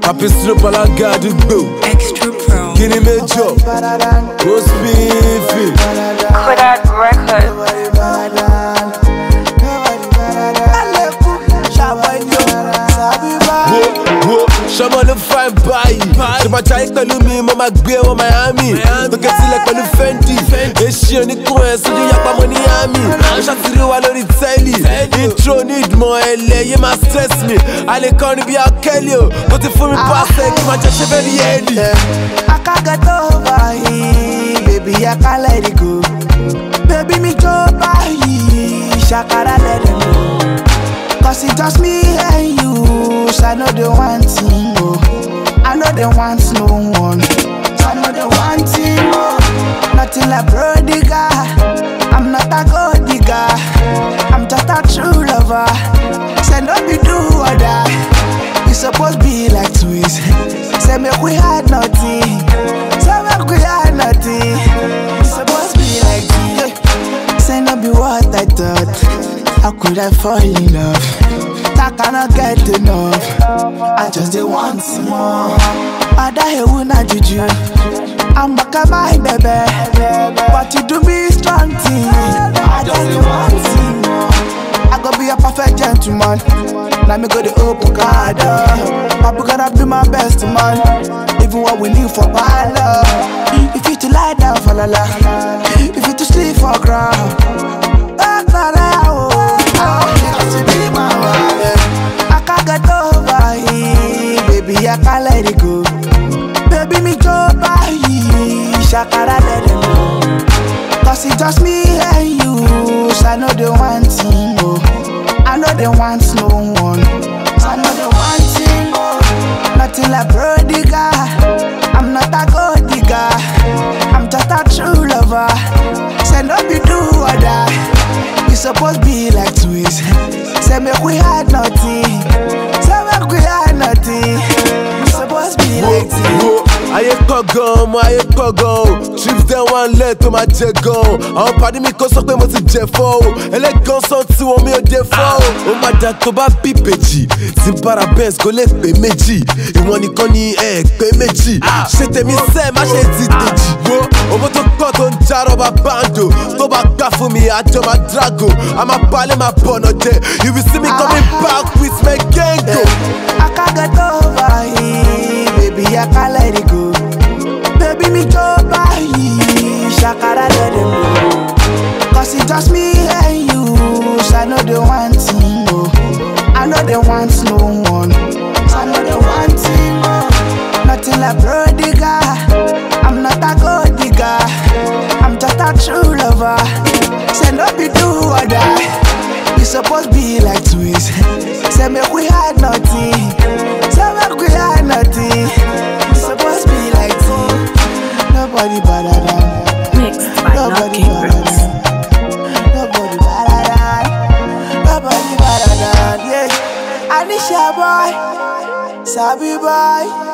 Happy slope alaga àdúgbò. Extra Pro. Kini Major. Go Spiffy. Kodak Records. Ṣọmọ ló fine báyìí. Ṣé máa jayé pẹ̀lú mi, mo máa gbé wọn Miami. Tókè sílẹ̀ pẹ̀lú Fendi. Èṣì oníkun ẹ̀ sójú yapa mo ní àmì. Mo ṣàtìrí wa lórí tẹ́lì. Intro need mọ ẹlẹ́ yé máa stress me. A lè kọrin bí Akẹ́lì o. Tó ti fún mi pàṣẹ kí máa jẹ́ ṣe fẹ́ ní ẹ̀ẹ́dì. I can't get over it, baby, I can't let it go. Baby, me go by it, shakara let them go. Cause it's just me and you, so I know they want thing, oh. I know they want no one, so I know they want thing, oh. Nothing like prodigal, I'm not a gold digger, I'm just a true lover. Say no be do or die, we supposed be like twins. Say make we had nothing, say make we had nothing. We supposed be like this. Say no be what I thought. How could I fall in love? I cannot get enough. I just dey want more. I die when I juju. I'm back at my baby, but you do me strong thing. I just dey want more. I go be a perfect gentleman. Now me go the open card. Papa gonna be my best man. Even what we need for parlor. If you to lie down for la la, if you to sleep for ground. I can't get over it, baby, I can't let it go. Baby, me go by it, shakara let them go. Cause it's just me and you, so I know they want thing, oh. I know they want no one, so I know they want thing, oh. Nothing like prodigal, I'm not a gold digger, I'm just a true lover. Say no be do or die, we supposed be like twins. Say make we had nothing, say make we had nothing. We supposed be like this. Ayé pọ̀ gan, ọmọ ayé pọ̀ gan o. Trips dem one leg tó máa jẹ gan. Àwọn pàdé mi kò sọ pé mo ti jẹ fọ́ o. Ẹlẹ́gàn sọ tí wọn mi ò dé fọ́ o. Ó máa dà tó bá bí ìbejì. Tí n para Benz kò lè pé méjì. Ìwọ̀n nìkan ni ẹ̀ pé méjì. Ṣé tèmi sẹ́ má ṣe ti dèjì. Wo owó tó pọ̀ tó ń já rọ́bà báńdò. Tó bá gbà fún mi, àjọ máa drago. A máa balẹ̀ máa bọ̀nà jẹ. You will see me coming back with my gang go. I can't get over it, baby, I can't let it go. Baby, me go by it, shakara let them go. Cause it's just me and you, so I know they want thing, oh. I know they want no one, so I know they want thing, oh. Nothing like prodigal, I'm not a gold digger, I'm just a true lover. Say no be do or die, we supposed be like twins. Say make we had nothing, say make we had nothing. We supposed be like this. Nobody better than, Mixed by nobody Lucky better Roots. than, nobody better than, nobody better than. Yeah, Anisha boy, Sabi boy.